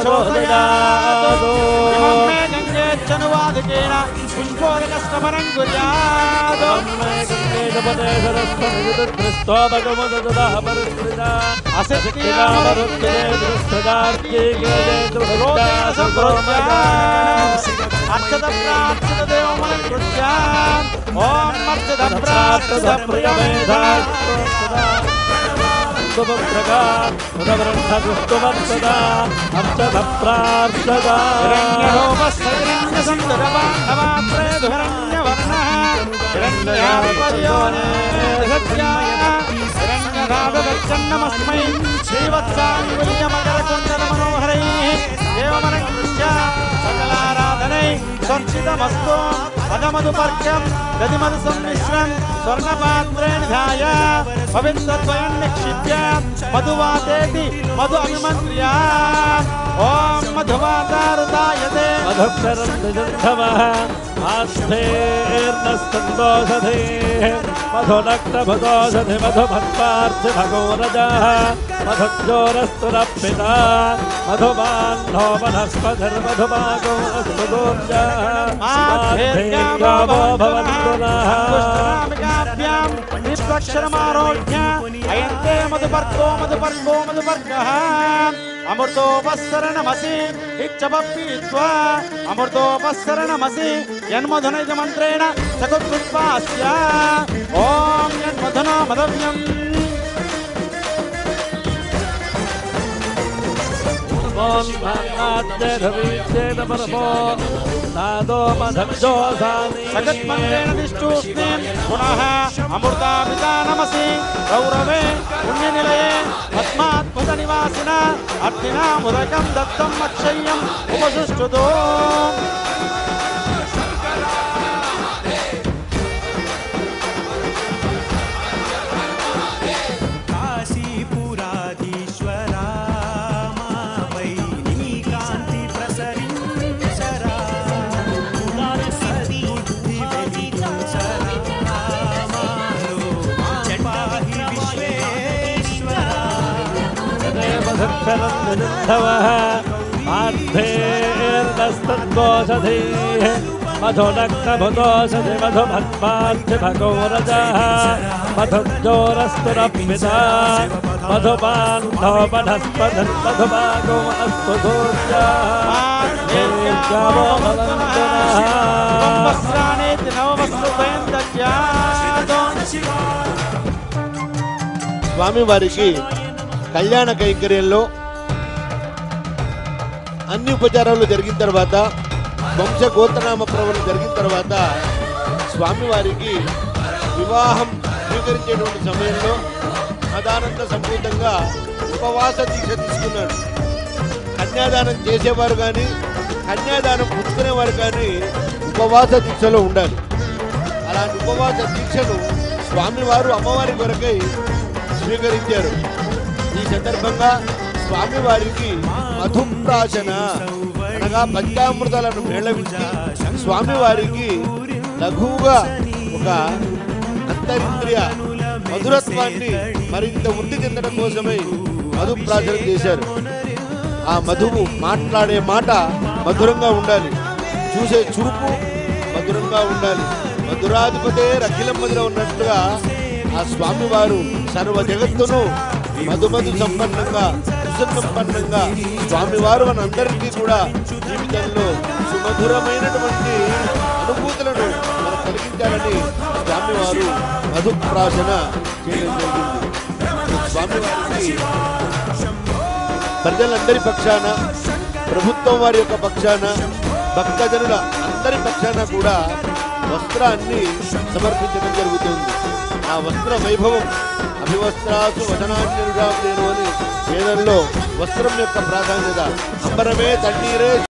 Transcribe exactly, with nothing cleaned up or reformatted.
ప్రచోదయాతు ఇమం మే గంగే చనువాదికేన పుష్పోరకష్టమరం కుర్యాత్ అమ్మే గంగే జపతే సరస్వతి స్తోభగమదదః పరిత్రిదా అసత్యామరుత్తే దృష్టదార్గే గేదే దృఢోదా సంప్రోజ్యా అర్చత ప్రార్చత దేవమనం కృత్యా ఓం అర్చత ప్రార్చత ప్రియమేధా సుభద్రగా ఉదవృద్ధ దుష్టవత్సదా అర్చత ప్రార్చదా హిరణ్యలోపస్సైరణ్య సందరవాణవాత్రే ధురణ్యవర్ణః హిరణ్యాపర్యోనే సత్యా హిరణ్యరాధదచ్చన్నమస్మై శ్రీవత్సాంగుల్యమకరకుండల మనోహరైః దేవమనం కృత్యా సకలారాధనై సంచితమస్తు పదమధుపర్కం గదిమధు సమ్మిశ్రం స్వర్ణపాత్రే నిధాయ పవిత్రద్వయం నిక్షిప్య మధువాతేతి మధు అభిమంత్ర్య ఓం మధువాతారుతాయతే మధుక్షరంధవః ఆస్థేర్నస్తందోషధే మధునక్తభదోషధి మధుమత్పార్చి భగోరజః మధుజ్జోరస్తురప్పితా మధుమాన్నో వనస్పతిర్మధుమాగో అస్తు దోర్జః ఆస్థేర్యావో భవంతునః దుష్టనామికాభ్యాం నిష్పక్షరమారోఢ్య అయంతే మధుపర్కో మధుపర్కో మధుపర్కః అమృతోపస్సరణమసి ఇచ్చపీత్వా అమృతోపస్సరణమసి యన్మధునైక మంత్రేణ సకుత్పాస్య ఓం యన్మధునా మధవ్యం సగత్మంత్రేణ దిష్టూష్ణీం పునః అమృతాపితా నమసి గౌరవే పుణ్యనిలయే పద్మాత్మక నివాసిన అర్థినాముదకం దత్తం అక్షయ్యం ఉపసుష్టుతో ఆర్థేర్నస్తద్గోషధేః మధునక్తభదోషధి మధుమత్పార్చి భగోరజః మధుజ్జోరస్తురప్పితా మధుమాన్నో వనస్పతిర్మధుమాగో అస్తు దోర్జః ఆర్థేర్యావో భవంతునః వస్త్రానేతి నవవస్త్రద్వయం దద్యాత్. స్వామి వారికి కళ్యాణ కైంకర్యంలో అన్ని ఉపచారాలు జరిగిన తర్వాత వంశ గోత్రనామ ప్రవణం జరిగిన తర్వాత స్వామివారికి వివాహం స్వీకరించేటువంటి సమయంలో అదానంద సంపూర్ణంగా ఉపవాస దీక్ష తీసుకున్నాడు. కన్యాదానం చేసేవారు కానీ కన్యాదానం పుచ్చుకునేవారు కానీ ఉపవాస దీక్షలో ఉండాలి. అలాంటి ఉపవాస దీక్షను స్వామివారు అమ్మవారి కొరకై స్వీకరించారు. ఈ సందర్భంగా స్వామివారికి మధుప్రాశన అనగా పంచామృతాలను మేళవించి స్వామివారికి లఘువుగా ఒక అంతరింద్రియ మధురత్వాన్ని మరింత వృద్ధి చెందడం కోసమై మధుప్రాశన చేశారు. ఆ మధువు మాట్లాడే మాట మధురంగా ఉండాలి, చూసే చూపు మధురంగా ఉండాలి. మధురాధిపతే అఖిలం మధుర ఉన్నట్లుగా ఆ స్వామివారు సర్వ జగత్తును మధుమధు సంపన్నంగా సుసంపన్నంగా స్వామివారు మనందరికీ కూడా జీవితంలో సుమధురమైనటువంటి అనుభూతులను మనకు కలిగించాలని స్వామివారు మధుప్రాశన చేయడం జరిగింది. స్వామివారికి ప్రజలందరి పక్షాన, ప్రభుత్వం వారి యొక్క పక్షాన, భక్తజనుల అందరి పక్షాన కూడా వస్త్రాన్ని సమర్పించడం జరుగుతుంది. ఆ వస్త్ర వైభవం అభివస్త్రాసు వచనాన్యరుడా అని వేదంలో వస్త్రం యొక్క ప్రాధాన్యత. అంబరమే తన్నీరే